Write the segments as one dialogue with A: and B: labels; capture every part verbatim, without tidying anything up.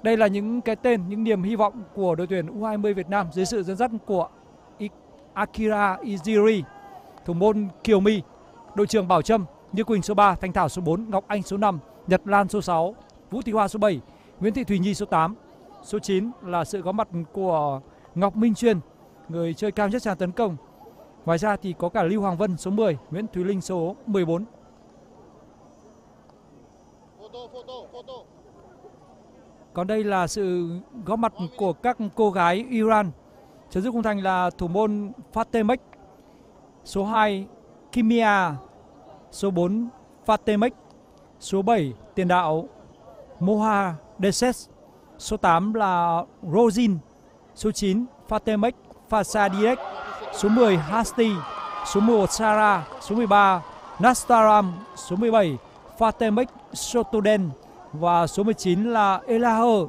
A: Đây là những cái tên, những niềm hy vọng của đội tuyển U hai mươi Việt Nam dưới sự dẫn dắt của Akira Iziri, thủ môn Kiều My, đội trưởng Bảo Trâm, Như Quỳnh số ba, Thanh Thảo số bốn, Ngọc Anh số năm, Nhật Lan số sáu, Vũ Thị Hoa số bảy, Nguyễn Thị Thùy Nhi số tám. Số chín là sự có mặt của Ngọc Minh Chuyên, người chơi cao nhất tràn tấn công. Ngoài ra thì có cả Lưu Hoàng Vân số mười, Nguyễn Thúy Linh số mười bốn. Còn đây là sự góp mặt của các cô gái Iran. Chấm dứt khung thành là thủ môn Fatemek, số hai Kimia, số bốn Fatemek, số bảy tiền đạo Moha Deses, số tám là Rosin, số chín Fatemek Fasadiek, số mười Hasti, số một Sara, số mười ba Nastaram, số mười bảy Fatemek Sotuden và số mười chín là Elaher.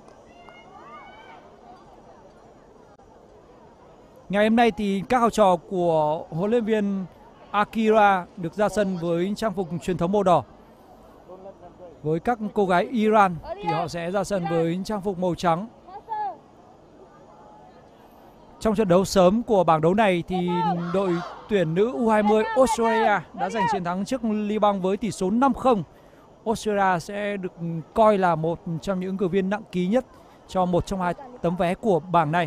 A: Ngày hôm nay thì các học trò của huấn luyện viên Akira được ra sân với trang phục truyền thống màu đỏ. Với các cô gái Iran thì họ sẽ ra sân với trang phục màu trắng. Trong trận đấu sớm của bảng đấu này thì đội tuyển nữ U hai mươi Australia đã giành chiến thắng trước Liban với tỷ số năm không. Australia sẽ được coi là một trong những ứng cử viên nặng ký nhất cho một trong hai tấm vé của bảng này.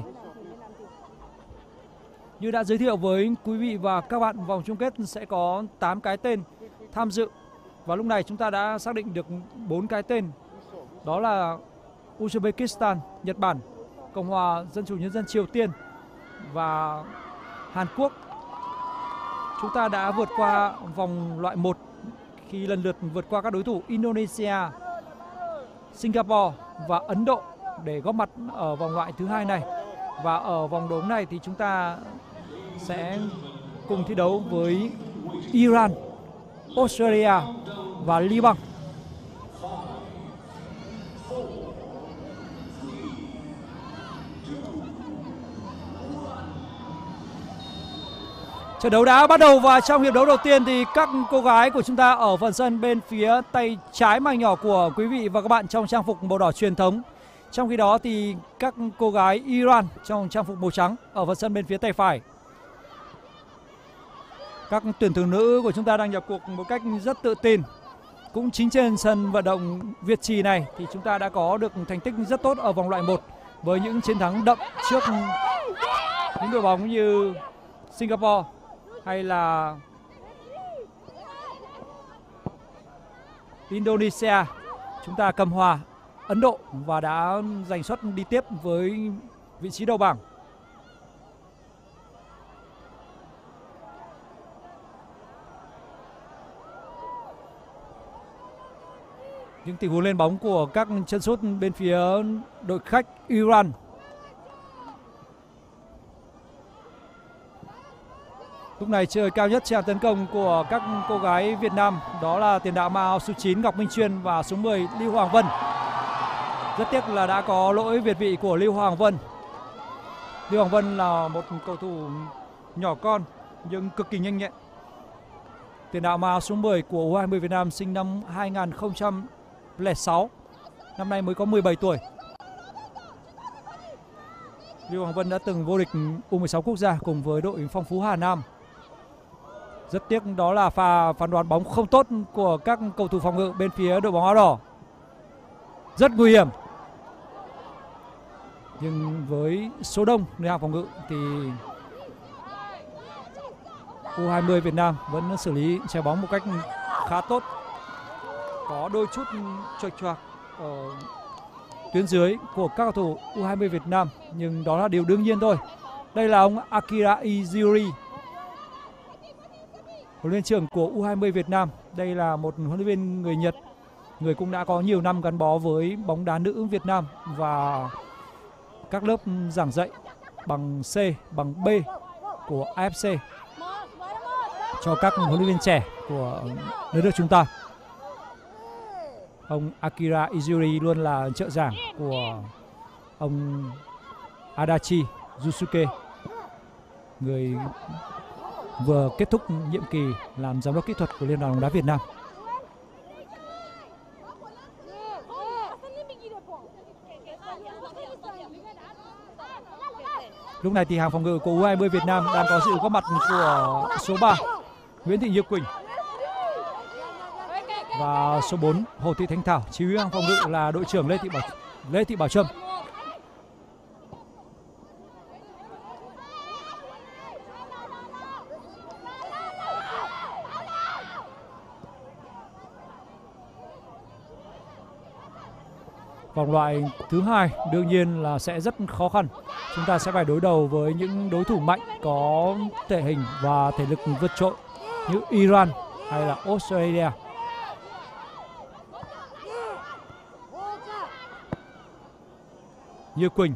A: Như đã giới thiệu với quý vị và các bạn, vòng chung kết sẽ có tám cái tên tham dự. Và lúc này chúng ta đã xác định được bốn cái tên. Đó là Uzbekistan, Nhật Bản, Cộng hòa Dân chủ Nhân dân Triều Tiên và Hàn Quốc. Chúng ta đã vượt qua vòng loại một khi lần lượt vượt qua các đối thủ Indonesia, Singapore và Ấn Độ để góp mặt ở vòng loại thứ hai này. Và ở vòng đấu này thì chúng ta sẽ cùng thi đấu với Iran, Australia và Liban. Trận đấu đã bắt đầu và trong hiệp đấu đầu tiên thì các cô gái của chúng ta ở phần sân bên phía tay trái màn nhỏ của quý vị và các bạn trong trang phục màu đỏ truyền thống. Trong khi đó thì các cô gái Iran trong trang phục màu trắng ở phần sân bên phía tay phải. Các tuyển thủ nữ của chúng ta đang nhập cuộc một cách rất tự tin. Cũng chính trên sân vận động Việt Trì này thì chúng ta đã có được thành tích rất tốt ở vòng loại một với những chiến thắng đậm trước những đội bóng như Singapore hay là Indonesia. Chúng ta cầm hòa Ấn Độ và đã giành suất đi tiếp với vị trí đầu bảng. Những tình huống lên bóng của các chân sút bên phía đội khách Iran. Lúc này chơi cao nhất tràn tấn công của các cô gái Việt Nam đó là tiền đạo Mao số chín Ngọc Minh Chuyên và số mười Lưu Hoàng Vân. Rất tiếc là đã có lỗi việt vị của Lưu Hoàng Vân. Lưu Hoàng Vân là một cầu thủ nhỏ con nhưng cực kỳ nhanh nhẹn. Tiền đạo Mao số mười của U hai mươi Việt Nam sinh năm hai nghìn không trăm lẻ sáu, năm nay mới có mười bảy tuổi. Lưu Hoàng Vân đã từng vô địch U mười sáu quốc gia cùng với đội Phong Phú Hà Nam. Rất tiếc đó là pha phán đoán bóng không tốt của các cầu thủ phòng ngự bên phía đội bóng áo đỏ. Rất nguy hiểm. Nhưng với số đông nơi hàng phòng ngự thì U hai mươi Việt Nam vẫn xử lý trái bóng một cách khá tốt. Có đôi chút choạch choạc ở tuyến dưới của các cầu thủ U hai mươi Việt Nam, nhưng đó là điều đương nhiên thôi. Đây là ông Akira Iziri, huấn luyện trưởng của U hai mươi Việt Nam. Đây là một huấn luyện viên người Nhật, người cũng đã có nhiều năm gắn bó với bóng đá nữ Việt Nam và các lớp giảng dạy bằng C, bằng B của a ép xê cho các huấn luyện viên trẻ của đất nước chúng ta. Ông Akira Iziri luôn là trợ giảng của ông Adachi Yusuke, người vừa kết thúc nhiệm kỳ làm giám đốc kỹ thuật của Liên đoàn bóng đá Việt Nam. Lúc này thì hàng phòng ngự của u hai mươi Việt Nam đang có sự góp mặt của số ba Nguyễn Thị Như Quỳnh và số bốn Hồ Thị Thanh Thảo. Chỉ huy hàng phòng ngự là đội trưởng Lê Thị Bảo Lê Thị Bảo Trâm. Vòng loại thứ hai đương nhiên là sẽ rất khó khăn. Chúng ta sẽ phải đối đầu với những đối thủ mạnh có thể hình và thể lực vượt trội như Iran hay là Australia. Như Quỳnh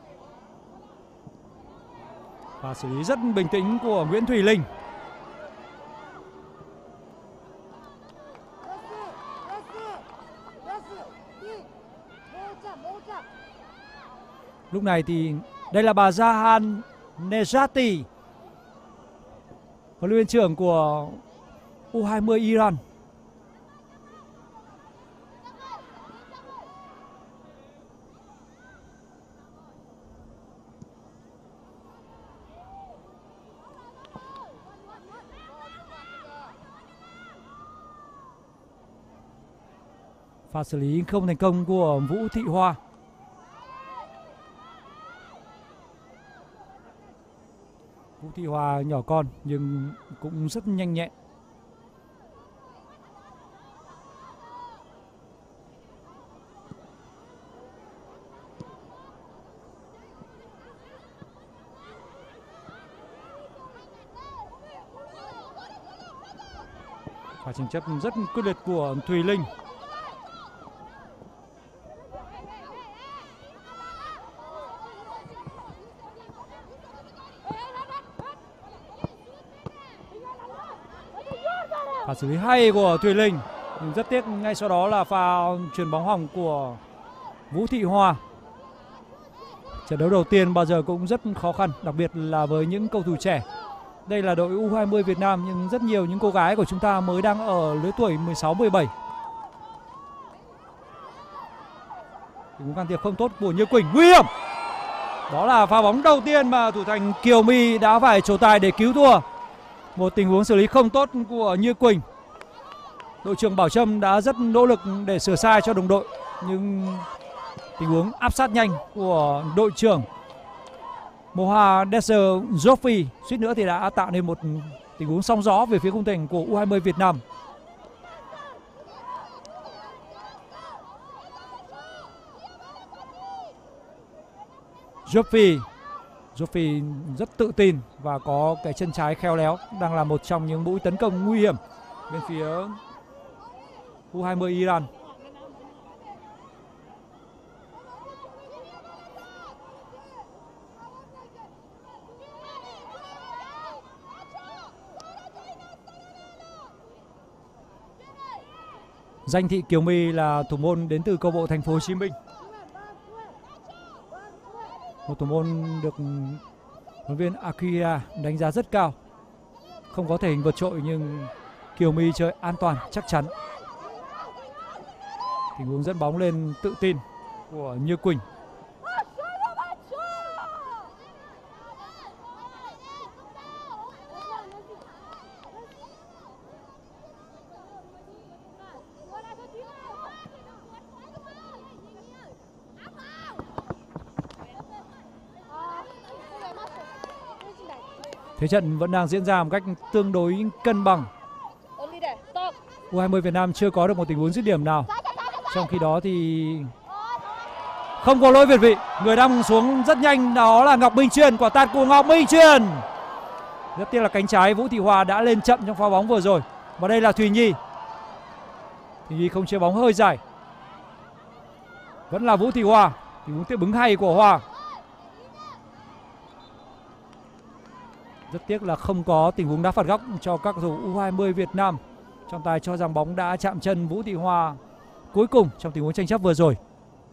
A: và xử lý rất bình tĩnh của Nguyễn Thùy Linh. Lúc này thì đây là bà Jahan Nejati, huấn luyện viên trưởng của u hai mươi Iran. Pha xử lý không thành công của Vũ Thị Hoa. Vũ Thị Hoa nhỏ con nhưng cũng rất nhanh nhẹn. Pha tranh chấp rất quyết liệt của Thùy Linh. Pha xử lý hay của Thùy Linh, nhưng rất tiếc ngay sau đó là pha chuyền bóng hỏng của Vũ Thị Hoa. Trận đấu đầu tiên bao giờ cũng rất khó khăn, đặc biệt là với những cầu thủ trẻ. Đây là đội u hai mươi Việt Nam nhưng rất nhiều những cô gái của chúng ta mới đang ở lứa tuổi mười sáu mười bảy. Tình huống can thiệp không tốt của Như Quỳnh, nguy hiểm. Đó là pha bóng đầu tiên mà thủ thành Kiều My đã phải trổ tài để cứu thua. Một tình huống xử lý không tốt của Như Quỳnh. Đội trưởng Bảo Trâm đã rất nỗ lực để sửa sai cho đồng đội, nhưng tình huống áp sát nhanh của đội trưởng Mohadeser Jofi suýt nữa thì đã tạo nên một tình huống sóng gió về phía khung thành của u hai mươi Việt Nam. Jofi Jofi rất tự tin và có cái chân trái khéo léo, đang là một trong những mũi tấn công nguy hiểm bên phía u hai mươi Iran. Danh Thị Kiều My là thủ môn đến từ câu lạc bộ Thành phố Hồ Chí Minh. Một thủ môn được huấn luyện viên Akira đánh giá rất cao. Không có thể hình vượt trội nhưng Kiều My chơi an toàn, chắc chắn. Tình huống dẫn bóng lên tự tin của Như Quỳnh. Thế trận vẫn đang diễn ra một cách tương đối cân bằng. u hai mươi Việt Nam chưa có được một tình huống dứt điểm nào. Trong khi đó thì không có lỗi việt vị. Người đang xuống rất nhanh đó là Ngọc Minh Truyền, quả tạt của Ngọc Minh Truyền. Rất tiếc là cánh trái Vũ Thị Hòa đã lên chậm trong pha bóng vừa rồi. Và đây là Thùy Nhi. Thùy Nhi không chế bóng hơi dài. Vẫn là Vũ Thị Hòa. Tình huống tiếp bứng hay của Hòa. Rất tiếc là không có tình huống đá phạt góc cho các cầu thủ u hai mươi Việt Nam. Trọng tài cho rằng bóng đã chạm chân Vũ Thị Hòa cuối cùng trong tình huống tranh chấp vừa rồi.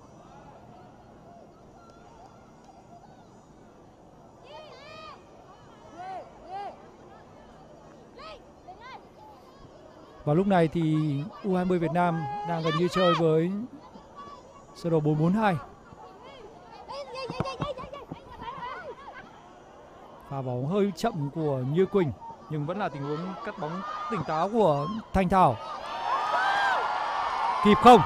A: Và lúc này thì u hai mươi Việt Nam đang gần như chơi với sơ đồ bốn bốn hai. Pha bóng hơi chậm của Như Quỳnh nhưng vẫn là tình huống cắt bóng tỉnh táo của Thanh Thảo. Kịp không?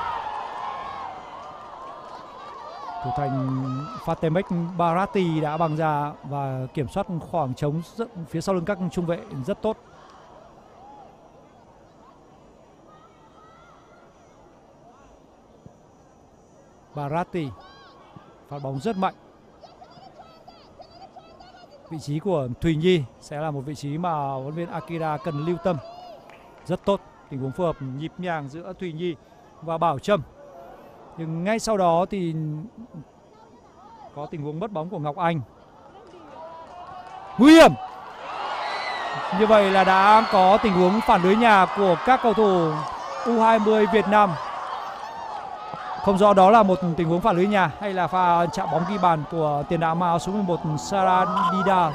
A: Thủ thành Fatemek Barati đã băng ra và kiểm soát khoảng trống phía sau lưng các trung vệ rất tốt. Barati phát bóng rất mạnh. Vị trí của Thùy Nhi sẽ là một vị trí mà huấn luyện viên Akira cần lưu tâm. Rất tốt, tình huống phù hợp nhịp nhàng giữa Thùy Nhi và Bảo Trâm. Nhưng ngay sau đó thì có tình huống mất bóng của Ngọc Anh. Nguy hiểm. Như vậy là đã có tình huống phản lưới nhà của các cầu thủ U hai mươi Việt Nam. Không rõ đó là một tình huống phản lưới nhà hay là pha chạm bóng ghi bàn của tiền đạo áo số mười một Sarah Dida.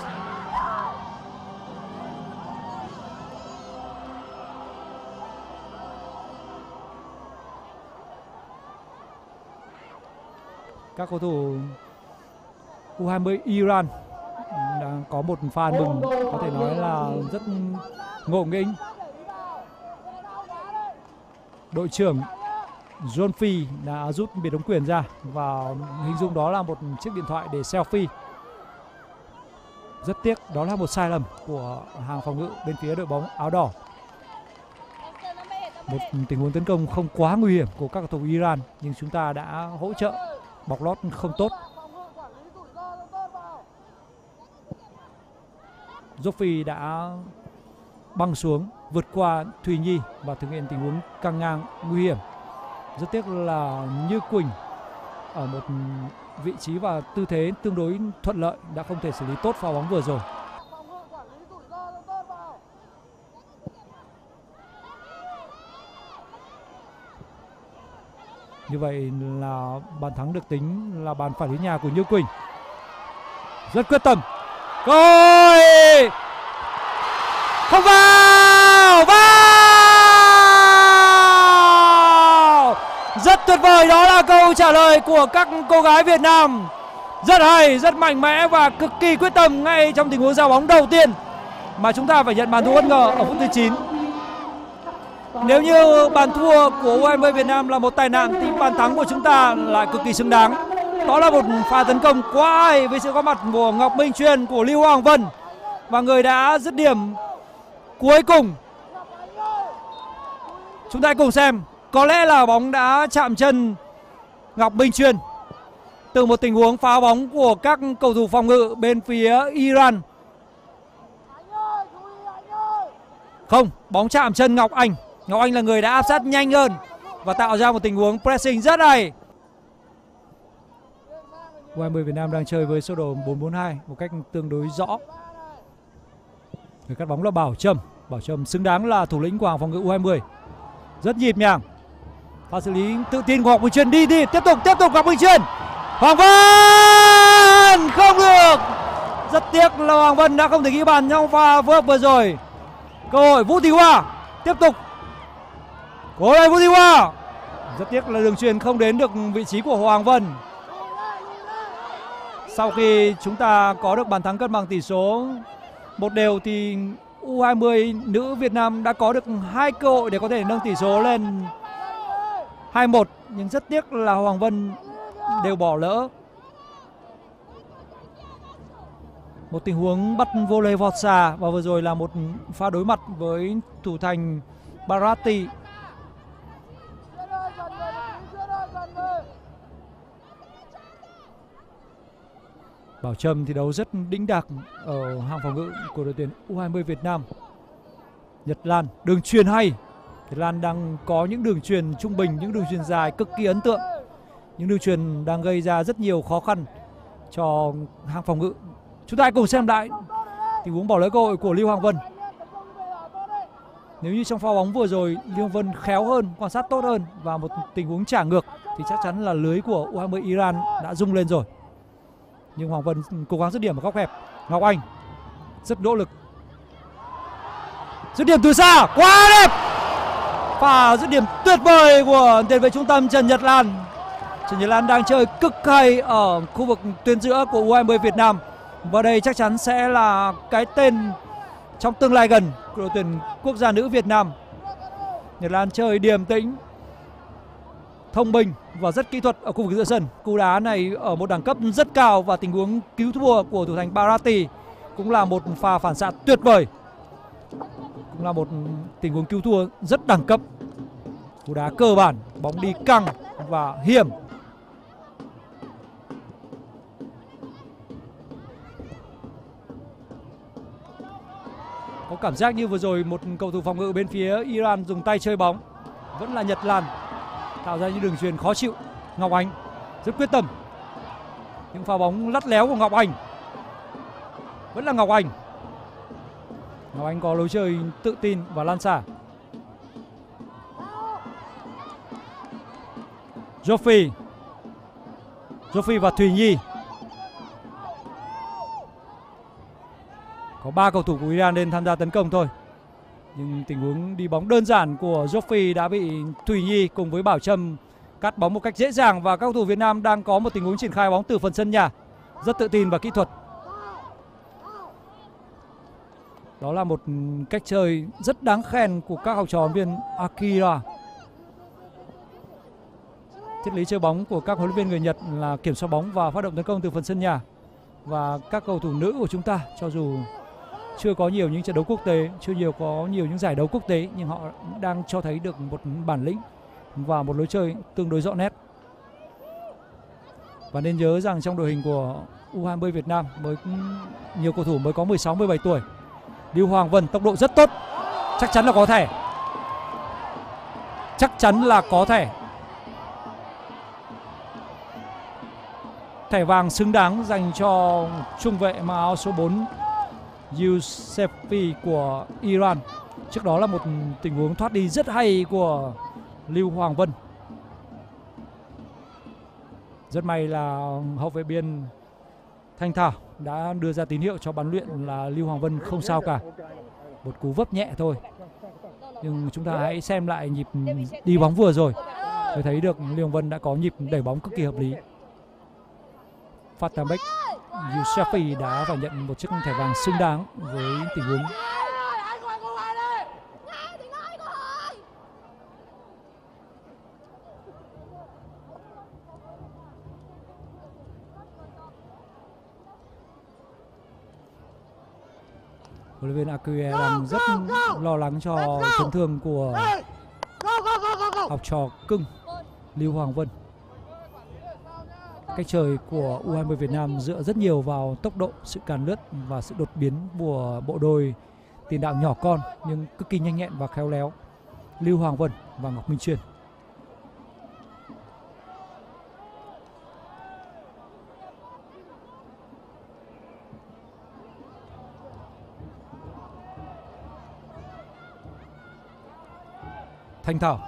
A: Các cầu thủ U hai mươi Iran đang có một pha ăn mừng có thể nói là rất ngộ nghĩnh. Đội trưởng John Phi đã rút biệt đóng quyền ra và hình dung đó là một chiếc điện thoại để selfie. Rất tiếc đó là một sai lầm của hàng phòng ngự bên phía đội bóng áo đỏ. Một tình huống tấn công không quá nguy hiểm của các cầu thủ Iran nhưng chúng ta đã hỗ trợ bọc lót không tốt. Joffy đã băng xuống vượt qua Thùy Nhi và thực hiện tình huống căng ngang nguy hiểm. Rất tiếc là Như Quỳnh ở một vị trí và tư thế tương đối thuận lợi đã không thể xử lý tốt pha bóng vừa rồi. Như vậy là bàn thắng được tính là bàn phản lưới nhà của Như Quỳnh. Rất quyết tâm. Rồi! Không vào! Vào! Rất tuyệt vời, đó là câu trả lời của các cô gái Việt Nam. Rất hay, rất mạnh mẽ và cực kỳ quyết tâm ngay trong tình huống giao bóng đầu tiên mà chúng ta phải nhận bàn thua bất ngờ ở phút thứ chín. Nếu như bàn thua của U hai mươi Việt Nam là một tai nạn thì bàn thắng của chúng ta lại cực kỳ xứng đáng. Đó là một pha tấn công quá hay với sự có mặt của Ngọc Minh Chuyên, của Lưu Hoàng Vân và người đã dứt điểm cuối cùng. Chúng ta cùng xem, có lẽ là bóng đã chạm chân Ngọc Minh Chuyên từ một tình huống phá bóng của các cầu thủ phòng ngự bên phía Iran. Không, bóng chạm chân Ngọc Anh. Ngọc Anh là người đã áp sát nhanh hơn và tạo ra một tình huống pressing rất hay. U hai mươi Việt Nam đang chơi với sơ đồ bốn bốn hai một cách tương đối rõ. Người cắt bóng là Bảo Trâm. Bảo Trâm xứng đáng là thủ lĩnh của hàng phòng ngự U hai mươi. Rất nhịp nhàng. Pha xử lý tự tin của Ngọc Minh Chuyên, đi đi, tiếp tục tiếp tục Ngọc Minh Chuyên. Hoàng Vân không được. Rất tiếc là Hoàng Vân đã không thể ghi bàn trong pha phối hợp vừa rồi. Cơ hội Vũ Thị Hoa tiếp tục. Cố lên Vũ Thị Hoa. Rất tiếc là đường chuyền không đến được vị trí của Hoàng Vân. Sau khi chúng ta có được bàn thắng cân bằng tỷ số một đều thì U hai mươi nữ Việt Nam đã có được hai cơ hội để có thể nâng tỷ số lên hai một, nhưng rất tiếc là Hoàng Vân đều bỏ lỡ. Một tình huống bắt volley vọt xa và vừa rồi là một pha đối mặt với thủ thành Barati. Bảo Trâm thi đấu rất đĩnh đạc ở hàng phòng ngự của đội tuyển U hai mươi Việt Nam. Nhật Lan đường chuyền hay. Nhật Lan đang có những đường chuyền trung bình, những đường chuyền dài cực kỳ ấn tượng. Những đường chuyền đang gây ra rất nhiều khó khăn cho hàng phòng ngự. Chúng ta hãy cùng xem lại tình huống bỏ lỡ cơ hội của Lưu Hoàng Vân. Nếu như trong pha bóng vừa rồi Lưu Hoàng Vân khéo hơn, quan sát tốt hơn và một tình huống trả ngược thì chắc chắn là lưới của U hai mươi Iran đã rung lên rồi. Nhưng Hoàng Vân cố gắng dứt điểm ở góc hẹp. Ngọc Anh rất nỗ lực, dứt điểm từ xa quá đẹp. Pha dứt điểm tuyệt vời của tiền vệ trung tâm Trần Nhật Lan. Trần Nhật Lan đang chơi cực hay ở khu vực tuyến giữa của U hai mươi Việt Nam Và đây chắc chắn sẽ là cái tên trong tương lai gần của đội tuyển quốc gia nữ Việt Nam. Nhật Lan chơi điềm tĩnh, thông minh và rất kỹ thuật ở khu vực giữa sân. Cú đá này ở một đẳng cấp rất cao và tình huống cứu thua của thủ thành Barati cũng là một pha phản xạ tuyệt vời. Cũng là một tình huống cứu thua rất đẳng cấp. Cú đá cơ bản, bóng đi căng và hiểm. Có cảm giác như vừa rồi một cầu thủ phòng ngự bên phía Iran dùng tay chơi bóng. Vẫn là Nhật Lan tạo ra những đường chuyền khó chịu. Ngọc Anh rất quyết tâm. Những pha bóng lắt léo của Ngọc Anh. Vẫn là Ngọc Anh. Ngọc Anh có lối chơi tự tin và lan xả. Joffy Joffy và Thùy Nhi. Có ba cầu thủ của Iran nên tham gia tấn công thôi. Nhưng tình huống đi bóng đơn giản của Joffy đã bị Thùy Nhi cùng với Bảo Trâm cắt bóng một cách dễ dàng. Và các cầu thủ Việt Nam đang có một tình huống triển khai bóng từ phần sân nhà rất tự tin và kỹ thuật. Đó là một cách chơi rất đáng khen của các học trò huấn luyện viên Akira. Triết lý chơi bóng của các huấn luyện viên người Nhật là kiểm soát bóng và phát động tấn công từ phần sân nhà. Và các cầu thủ nữ của chúng ta, cho dù chưa có nhiều những trận đấu quốc tế, chưa nhiều có nhiều những giải đấu quốc tế, nhưng họ đang cho thấy được một bản lĩnh và một lối chơi tương đối rõ nét. Và nên nhớ rằng trong đội hình của u hai mươi Việt Nam mới nhiều cầu thủ mới có mười sáu mười bảy tuổi. Lưu Hoàng Vân tốc độ rất tốt, chắc chắn là có thẻ. Chắc chắn là có thẻ. Thẻ vàng xứng đáng dành cho trung vệ mặc áo số bốn Yousefi của Iran. Trước đó là một tình huống thoát đi rất hay của Lưu Hoàng Vân. Rất may là hậu vệ biên Thanh Thảo đã đưa ra tín hiệu cho ban luyện là Lưu Hoàng Vân không sao cả. Một cú vấp nhẹ thôi. Nhưng chúng ta hãy xem lại nhịp đi bóng vừa rồi để thấy được Lưu Hoàng Vân đã có nhịp đẩy bóng cực kỳ hợp lý. Fatabek Yousefi đã phải nhận một chiếc thẻ vàng xứng đáng với tình huống. Huấn luyện viên Akue đang rất lo lắng cho chấn thương của học trò cưng Lưu Hoàng Vân. Cách chơi của u hai mươi Việt Nam dựa rất nhiều vào tốc độ, sự càn lướt và sự đột biến của bộ đôi tiền đạo nhỏ con nhưng cực kỳ nhanh nhẹn và khéo léo Lưu Hoàng Vân và Ngọc Minh Chuyên. Thanh Thảo.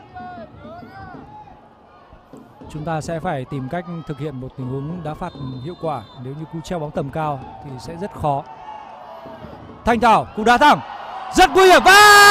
A: Chúng ta sẽ phải tìm cách thực hiện một tình huống đá phạt hiệu quả. Nếu như cú treo bóng tầm cao thì sẽ rất khó. Thanh Thảo, cú đá thẳng rất nguy hiểm. Vào!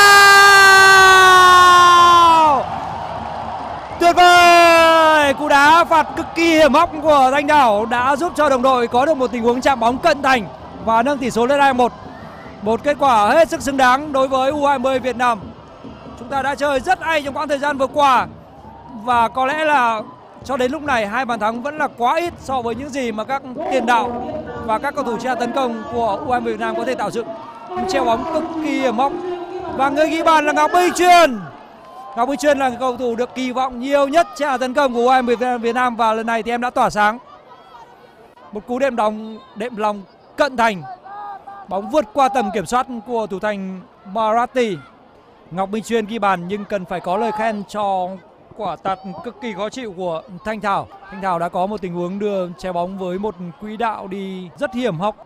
A: Tuyệt vời! Cú đá phạt cực kỳ hiểm hóc của Thanh Thảo đã giúp cho đồng đội có được một tình huống chạm bóng cận thành và nâng tỷ số lên hai một. Một kết quả hết sức xứng đáng đối với u hai mươi Việt Nam. Chúng ta đã chơi rất hay trong quãng thời gian vừa qua và có lẽ là cho đến lúc này hai bàn thắng vẫn là quá ít so với những gì mà các tiền đạo và các cầu thủ chia tấn công của u hai mươi Việt Nam có thể tạo dựng. Treo bóng cực kỳ hiểm hóc và người ghi bàn là Ngọc Minh Chuyên. Ngọc Minh Chuyên là cầu thủ được kỳ vọng nhiều nhất chia tấn công của u hai mươi Việt Nam và lần này thì em đã tỏa sáng. Một cú đệm đóng đệm lòng cận thành, bóng vượt qua tầm kiểm soát của thủ thành Barati. Ngọc Minh Chuyên ghi bàn nhưng cần phải có lời khen cho quả tạt cực kỳ khó chịu của Thanh Thảo. Thanh Thảo đã có một tình huống đưa trái bóng với một quỹ đạo đi rất hiểm hóc.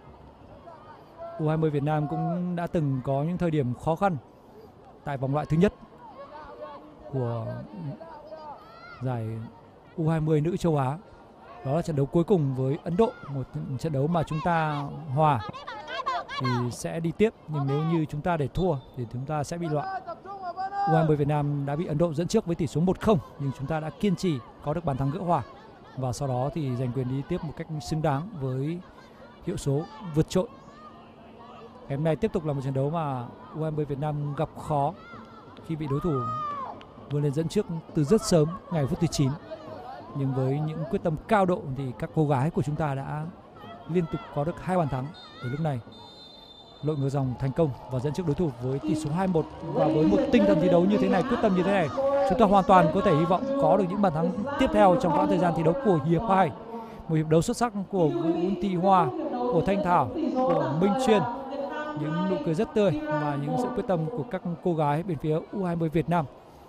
A: u hai mươi Việt Nam cũng đã từng có những thời điểm khó khăn tại vòng loại thứ nhất của giải u hai mươi nữ châu Á. Đó là trận đấu cuối cùng với Ấn Độ, một trận đấu mà chúng ta hòa thì sẽ đi tiếp, nhưng nếu như chúng ta để thua thì chúng ta sẽ bị loại. u hai mươi Việt Nam đã bị Ấn Độ dẫn trước với tỷ số một không, nhưng chúng ta đã kiên trì có được bàn thắng gỡ hòa và sau đó thì giành quyền đi tiếp một cách xứng đáng với hiệu số vượt trội. Ngày hôm nay tiếp tục là một trận đấu mà u hai mươi Việt Nam gặp khó khi bị đối thủ vươn lên dẫn trước từ rất sớm ngày phút thứ chín. Nhưng với những quyết tâm cao độ thì các cô gái của chúng ta đã liên tục có được hai bàn thắng. Ở lúc này lội ngược dòng thành công và dẫn trước đối thủ với tỷ số hai một. Và với một tinh thần thi đấu như thế này, quyết tâm như thế này, chúng ta hoàn toàn có thể hy vọng có được những bàn thắng tiếp theo trong quãng thời gian thi đấu của hiệp hai. Một hiệp đấu xuất sắc của Vũ Thị Hoa, của Thanh Thảo, của Minh Chuyên. Những nụ cười rất tươi và những sự quyết tâm của các cô gái bên phía u hai mươi Việt Nam.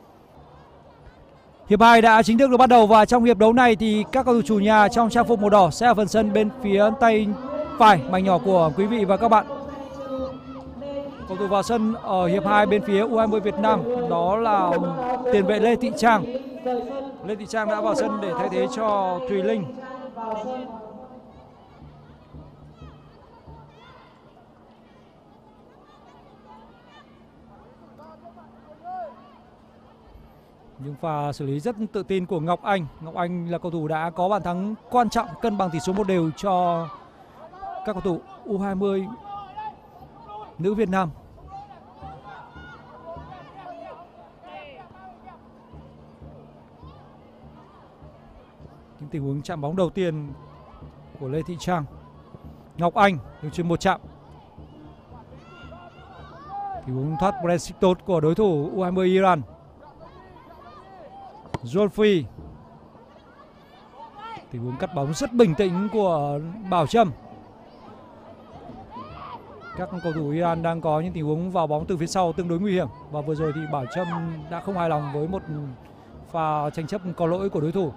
A: Hiệp hai đã chính thức được bắt đầu và trong hiệp đấu này thì các cầu thủ chủ nhà trong trang phục màu đỏ sẽ ở phần sân bên phía tay phải mảnh nhỏ của quý vị và các bạn. Cầu thủ vào sân ở hiệp hai bên phía u hai mươi Việt Nam đó là tiền vệ Lê Thị Trang. Lê Thị Trang đã vào sân để thay thế cho Thùy Linh. Những pha xử lý rất tự tin của Ngọc Anh. Ngọc Anh là cầu thủ đã có bàn thắng quan trọng cân bằng tỷ số một đều cho các cầu thủ u hai mươi nữ Việt Nam. Những tình huống chạm bóng đầu tiên của Lê Thị Trang. Ngọc Anh đường chuyền một chạm. Tình huống thoát pressing tốt của đối thủ u hai mươi Iran. Zulfi. Tình huống cắt bóng rất bình tĩnh của Bảo Trâm. Các cầu thủ Iran đang có những tình huống vào bóng từ phía sau tương đối nguy hiểm. Và vừa rồi thì Bảo Trâm đã không hài lòng với một pha tranh chấp có lỗi của đối thủ.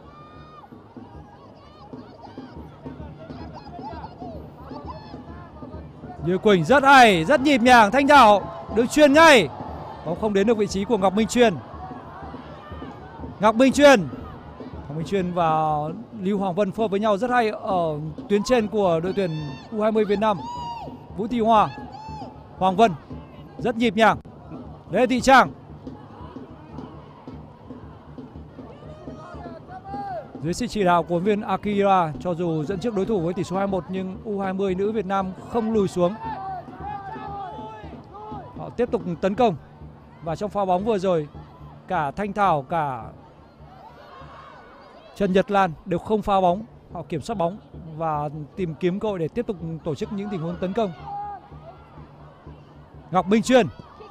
A: Như Quỳnh rất hay, rất nhịp nhàng. Thanh Thảo được chuyền ngay. Bóng không đến được vị trí của Ngọc Minh Chuyên. Ngọc Minh Chuyên. Ngọc Minh Chuyên và Lưu Hoàng Vân phối hợp với nhau rất hay ở tuyến trên của đội tuyển u hai mươi Việt Nam. Vũ Thị Hoa, Hoàng Vân rất nhịp nhàng. Lê Thị Trang. Dưới sự chỉ đạo của huấn luyện viên Akira, cho dù dẫn trước đối thủ với tỷ số hai một nhưng u hai mươi nữ Việt Nam không lùi xuống. Họ tiếp tục tấn công. Và trong pha bóng vừa rồi, cả Thanh Thảo, cả Trần Nhật Lan đều không phá bóng. Họ kiểm soát bóng và tìm kiếm cơ hội để tiếp tục tổ chức những tình huống tấn công. Ngọc Minh Chuyên.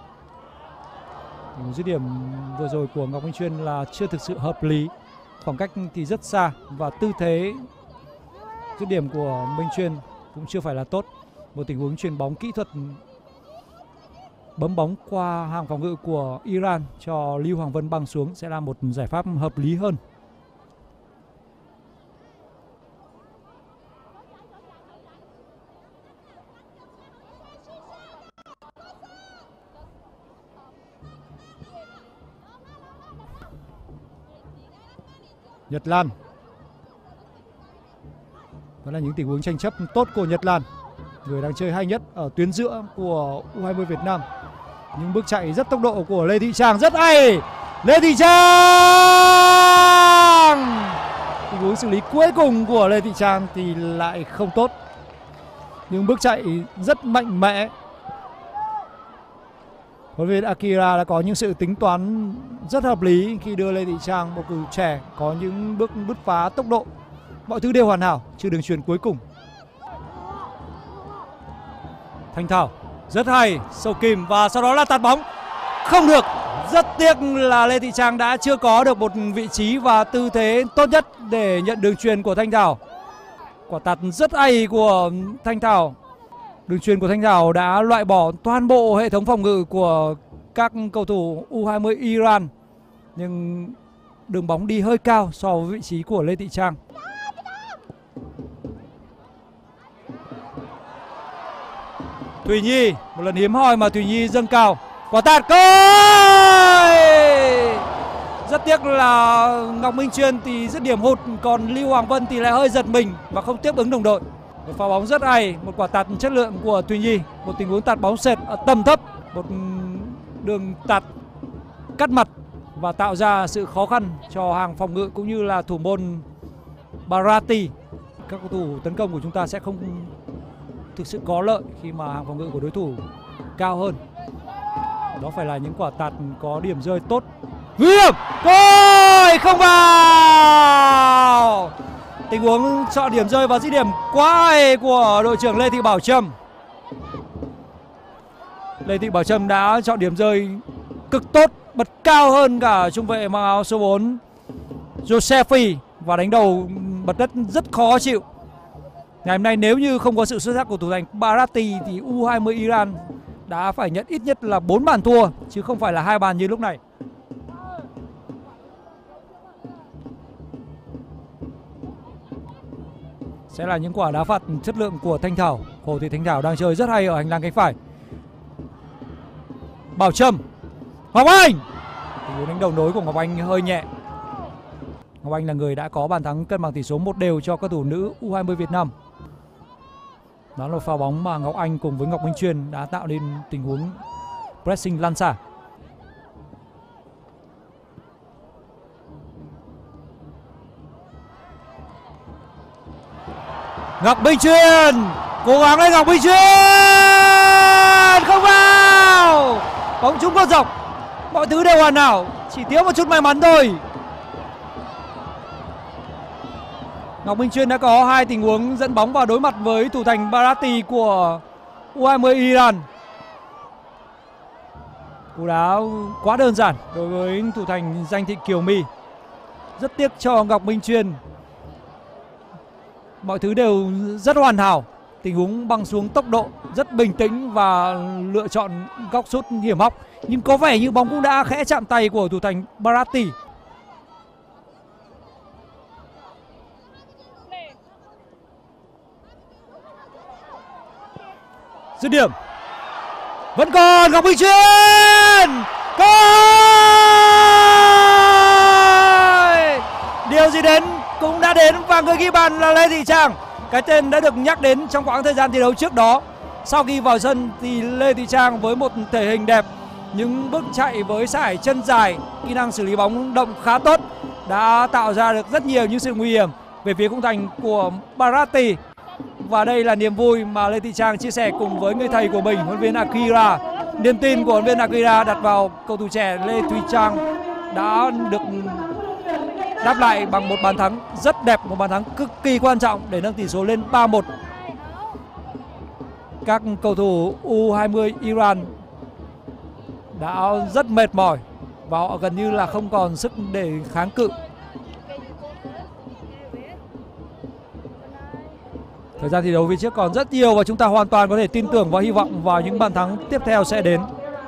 A: Dứt điểm vừa rồi của Ngọc Minh Chuyên là chưa thực sự hợp lý. Khoảng cách thì rất xa và tư thế dứt điểm của Minh Chuyên cũng chưa phải là tốt. Một tình huống chuyền bóng kỹ thuật bấm bóng qua hàng phòng ngự của Iran cho Lưu Hoàng Vân băng xuống sẽ là một giải pháp hợp lý hơn. Nhật Lan. Đó là những tình huống tranh chấp tốt của Nhật Lan, người đang chơi hay nhất ở tuyến giữa của u hai mươi Việt Nam. Những bước chạy rất tốc độ của Lê Thị Trang rất hay. Lê Thị Trang. Tình huống xử lý cuối cùng của Lê Thị Trang thì lại không tốt. Những bước chạy rất mạnh mẽ. Huấn luyện viên Akira đã có những sự tính toán rất hợp lý khi đưa Lê Thị Trang, một cầu thủ trẻ có những bước bứt phá tốc độ. Mọi thứ đều hoàn hảo, trừ đường chuyền cuối cùng. Thanh Thảo rất hay, sâu kìm và sau đó là tạt bóng. Không được. Rất tiếc là Lê Thị Trang đã chưa có được một vị trí và tư thế tốt nhất để nhận đường chuyền của Thanh Thảo. Quả tạt rất hay của Thanh Thảo. Đường chuyền của Thanh Thảo đã loại bỏ toàn bộ hệ thống phòng ngự của các cầu thủ u hai mươi Iran. Nhưng đường bóng đi hơi cao so với vị trí của Lê Thị Trang. Thùy Nhi, một lần hiếm hoi mà Thùy Nhi dâng cao. Quả tạt coi! Rất tiếc là Ngọc Minh Chuyên thì dứt điểm hụt, còn Lưu Hoàng Vân thì lại hơi giật mình và không tiếp ứng đồng đội. Một pha bóng rất hay, một quả tạt chất lượng của Thùy Nhi, một tình huống tạt bóng sệt ở tầm thấp, một đường tạt cắt mặt và tạo ra sự khó khăn cho hàng phòng ngự cũng như là thủ môn Barati. Các cầu thủ tấn công của chúng ta sẽ không thực sự có lợi khi mà hàng phòng ngự của đối thủ cao hơn. Đó phải là những quả tạt có điểm rơi tốt. Nguy hiểm, ôi không vào. Tình huống chọn điểm rơi và dứt điểm quá hay của đội trưởng Lê Thị Bảo Trâm. Lê Thị Bảo Trâm đã chọn điểm rơi cực tốt, bật cao hơn cả trung vệ mang áo số bốn Josephi và đánh đầu bật đất rất khó chịu. Ngày hôm nay nếu như không có sự xuất sắc của thủ thành Barati thì U hai mươi Iran đã phải nhận ít nhất là bốn bàn thua chứ không phải là hai bàn như lúc này. Sẽ là những quả đá phạt chất lượng của Thanh Thảo. Hồ Thị Thanh Thảo đang chơi rất hay ở hành lang cánh phải. Bảo Trâm, Ngọc Anh. Tình huống đánh đầu nối của Ngọc Anh hơi nhẹ. Ngọc Anh là người đã có bàn thắng cân bằng tỷ số một đều cho các thủ nữ U hai mươi Việt Nam. Đó là pha bóng mà Ngọc Anh cùng với Ngọc Minh Chuyên đã tạo nên tình huống pressing lan xả. Ngọc Minh Chuyên, cố gắng lên Ngọc Minh Chuyên, không vào. Bóng trúng con dọc, mọi thứ đều hoàn hảo, chỉ thiếu một chút may mắn thôi. Ngọc Minh Chuyên đã có hai tình huống dẫn bóng và đối mặt với thủ thành Barati của U hai mươi Iran. Cú đá quá đơn giản đối với thủ thành Danh Thị Kiều My. Rất tiếc cho Ngọc Minh Chuyên. Mọi thứ đều rất hoàn hảo. Tình huống băng xuống tốc độ rất bình tĩnh và lựa chọn góc sút hiểm hóc. Nhưng có vẻ như bóng cũng đã khẽ chạm tay của thủ thành Barati. Dứt điểm. Vẫn còn Ngọc Minh Chuyên. Cơ hội. Điều gì đến cũng đã đến và người ghi bàn là Lê Thị Trang. Cái tên đã được nhắc đến trong quãng thời gian thi đấu trước đó. Sau khi vào sân thì Lê Thị Trang với một thể hình đẹp, những bước chạy với sải chân dài, kỹ năng xử lý bóng động khá tốt đã tạo ra được rất nhiều những sự nguy hiểm về phía khung thành của Barati. Và đây là niềm vui mà Lê Thị Trang chia sẻ cùng với người thầy của mình, huấn luyện viên Akira. Niềm tin của huấn luyện viên Akira đặt vào cầu thủ trẻ Lê Thùy Trang đã được đáp lại bằng một bàn thắng rất đẹp, một bàn thắng cực kỳ quan trọng để nâng tỷ số lên ba một. Các cầu thủ U hai mươi Iran đã rất mệt mỏi và họ gần như là không còn sức để kháng cự. Thời gian thi đấu phía trước còn rất nhiều và chúng ta hoàn toàn có thể tin tưởng và hy vọng vào những bàn thắng tiếp theo sẽ đến.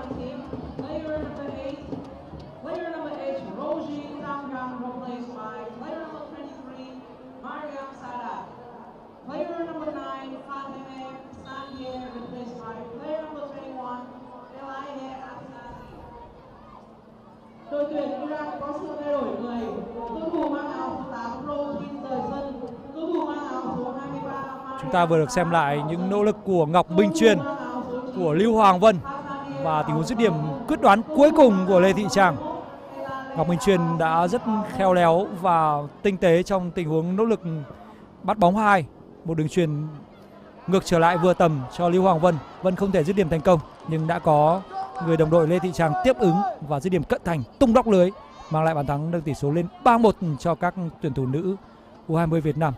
B: Đội tuyển Iran có sự thay đổi người. Cầu thủ mang áo số tám Rosin rời sân. Cầu thủ mang áo số hai mươi ba.
A: Chúng ta vừa được xem lại những nỗ lực của Ngọc Minh Chuyên, của Lưu Hoàng Vân và tình huống dứt điểm quyết đoán cuối cùng của Lê Thị Trang. Ngọc Minh Chuyên đã rất khéo léo và tinh tế trong tình huống nỗ lực bắt bóng hai, một đường chuyền ngược trở lại vừa tầm cho Lưu Hoàng Vân. Vân không thể dứt điểm thành công nhưng đã có người đồng đội Lê Thị Trang tiếp ứng và dứt điểm cận thành tung nóc lưới, mang lại bàn thắng nâng tỷ số lên ba một cho các tuyển thủ nữ U hai mươi Việt Nam.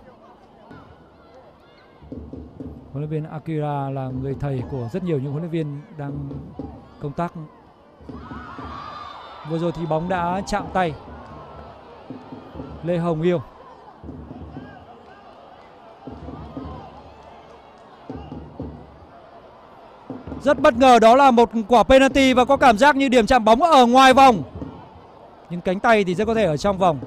A: Huấn luyện viên Akira là người thầy của rất nhiều những huấn luyện viên đang công tác. Vừa rồi thì bóng đã chạm tay Lê Hồng Yêu. Rất bất ngờ đó là một quả penalty và có cảm giác như điểm chạm bóng ở ngoài vòng. Nhưng cánh tay thì rất có thể ở trong vòng.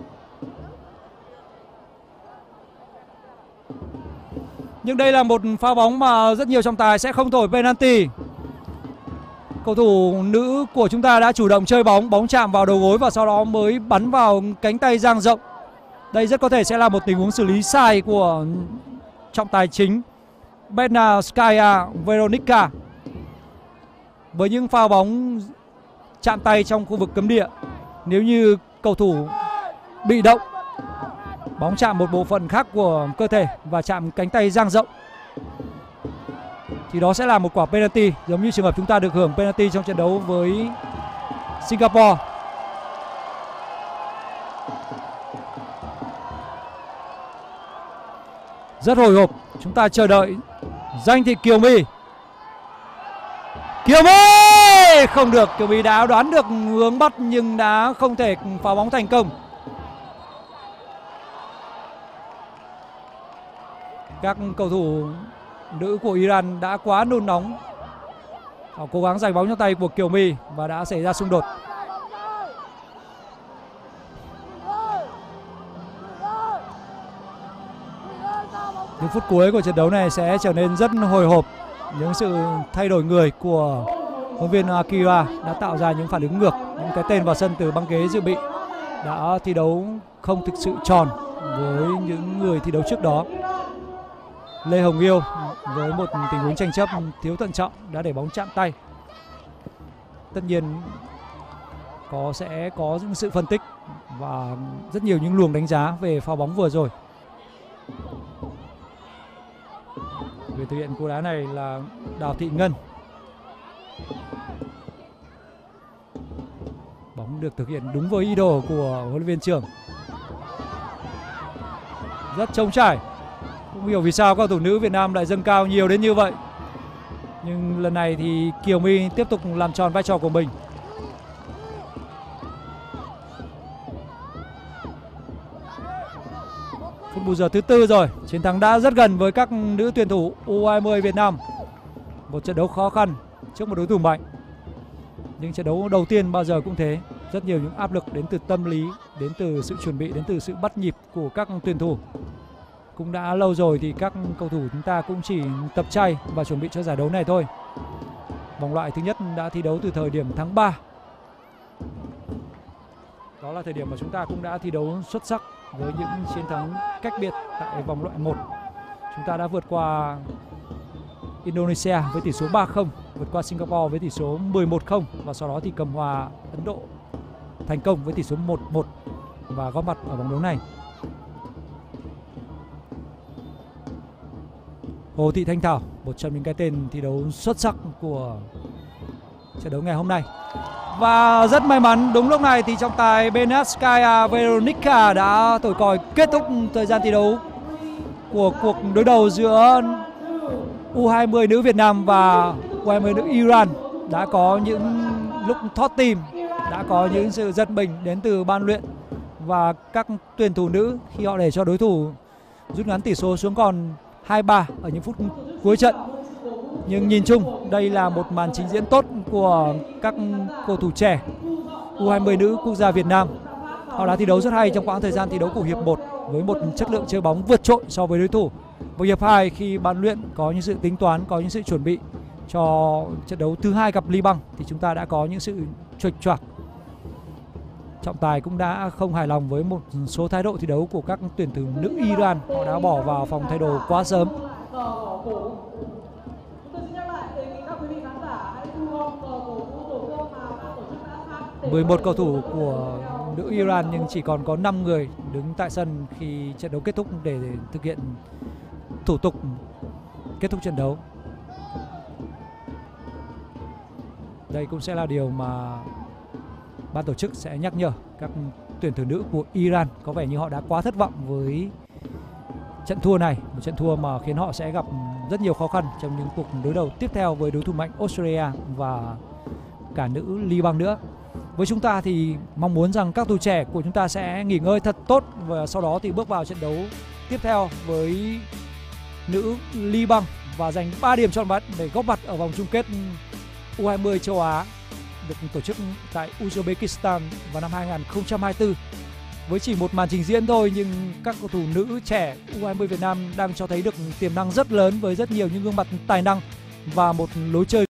A: Nhưng đây là một pha bóng mà rất nhiều trọng tài sẽ không thổi penalty. Cầu thủ nữ của chúng ta đã chủ động chơi bóng, bóng chạm vào đầu gối và sau đó mới bắn vào cánh tay dang rộng. Đây rất có thể sẽ là một tình huống xử lý sai của trọng tài chính Benskaya Veronica. Với những pha bóng chạm tay trong khu vực cấm địa, nếu như cầu thủ bị động, bóng chạm một bộ phận khác của cơ thể và chạm cánh tay dang rộng, thì đó sẽ là một quả penalty, giống như trường hợp chúng ta được hưởng penalty trong trận đấu với Singapore. Rất hồi hộp, chúng ta chờ đợi Danh Thị Kiều My. Kiều My không được, Kiều My đã đoán được hướng bắt nhưng đã không thể phá bóng thành công. Các cầu thủ nữ của Iran đã quá nôn nóng, họ cố gắng giành bóng trong tay của Kiều My và đã xảy ra xung đột. Những phút cuối của trận đấu này sẽ trở nên rất hồi hộp. Những sự thay đổi người của huấn luyện viên Akira đã tạo ra những phản ứng ngược. Những cái tên vào sân từ băng ghế dự bị đã thi đấu không thực sự tròn với những người thi đấu trước đó. Lê Hồng Yêu với một tình huống tranh chấp thiếu thận trọng đã để bóng chạm tay. Tất nhiên có sẽ có những sự phân tích và rất nhiều những luồng đánh giá về pha bóng vừa rồi. Người thực hiện cú đá này là Đào Thị Ngân. Bóng được thực hiện đúng với ý đồ của huấn luyện viên trưởng. Rất trống trải. Không hiểu vì sao các cầu thủ nữ Việt Nam lại dâng cao nhiều đến như vậy. Nhưng lần này thì Kiều My tiếp tục làm tròn vai trò của mình. Phút bù giờ thứ tư rồi, chiến thắng đã rất gần với các nữ tuyển thủ U hai mươi Việt Nam. Một trận đấu khó khăn trước một đối thủ mạnh. Nhưng trận đấu đầu tiên bao giờ cũng thế, rất nhiều những áp lực đến từ tâm lý, đến từ sự chuẩn bị, đến từ sự bắt nhịp của các tuyển thủ. Cũng đã lâu rồi thì các cầu thủ chúng ta cũng chỉ tập chay và chuẩn bị cho giải đấu này thôi. Vòng loại thứ nhất đã thi đấu từ thời điểm tháng ba. Đó là thời điểm mà chúng ta cũng đã thi đấu xuất sắc với những chiến thắng cách biệt tại vòng loại một. Chúng ta đã vượt qua Indonesia với tỷ số ba không, vượt qua Singapore với tỷ số mười một không và sau đó thì cầm hòa Ấn Độ thành công với tỷ số một một và góp mặt ở vòng đấu này. Hồ Thị Thanh Thảo, một trong những cái tên thi đấu xuất sắc của trận đấu ngày hôm nay. Và rất may mắn đúng lúc này thì trọng tài Beneskaya Veronica đã thổi còi kết thúc thời gian thi đấu của cuộc đối đầu giữa U hai mươi nữ Việt Nam và U hai mươi nữ Iran. Đã có những lúc thót tim, đã có những sự giật mình đến từ ban luyện và các tuyển thủ nữ khi họ để cho đối thủ rút ngắn tỷ số xuống còn hai ba ở những phút cuối trận. Nhưng nhìn chung đây là một màn trình diễn tốt của các cầu thủ trẻ U hai mươi nữ quốc gia Việt Nam. Họ đã thi đấu rất hay trong quãng thời gian thi đấu của hiệp một với một chất lượng chơi bóng vượt trội so với đối thủ. Và hiệp hai khi ban luyện có những sự tính toán, có những sự chuẩn bị cho trận đấu thứ hai gặp Liban thì chúng ta đã có những sự chuệch choạc. Trọng tài cũng đã không hài lòng với một số thái độ thi đấu của các tuyển thủ nữ Iran. Họ đã bỏ vào phòng thay đồ quá sớm. mười một cầu thủ của nữ Iran nhưng chỉ còn có năm người đứng tại sân khi trận đấu kết thúc để thực hiện thủ tục kết thúc trận đấu. Đây cũng sẽ là điều mà ban tổ chức sẽ nhắc nhở các tuyển thủ nữ của Iran. Có vẻ như họ đã quá thất vọng với trận thua này, một trận thua mà khiến họ sẽ gặp rất nhiều khó khăn trong những cuộc đối đầu tiếp theo với đối thủ mạnh Australia và cả nữ Liban nữa. Với chúng ta thì mong muốn rằng các cầu thủ trẻ của chúng ta sẽ nghỉ ngơi thật tốt và sau đó thì bước vào trận đấu tiếp theo với nữ Liban và giành ba điểm trọn vẹn để góp mặt ở vòng chung kết U hai mươi châu Á được tổ chức tại Uzbekistan vào năm hai nghìn không trăm hai mươi tư. Với chỉ một màn trình diễn thôi nhưng các cầu thủ nữ trẻ U hai mươi Việt Nam đang cho thấy được tiềm năng rất lớn với rất nhiều những gương mặt tài năng và một lối chơi